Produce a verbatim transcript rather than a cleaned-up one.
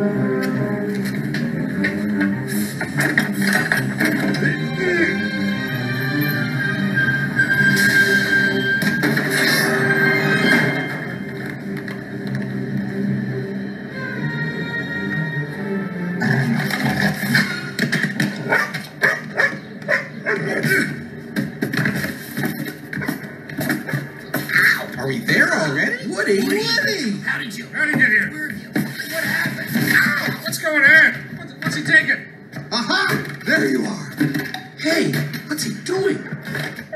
Are we there already? Woody! Woody! Woody! How did you? How did you get here? Where have you? What happened? Ow! What's going on? What's, what's he taking? Aha! There you are! Hey, what's he doing?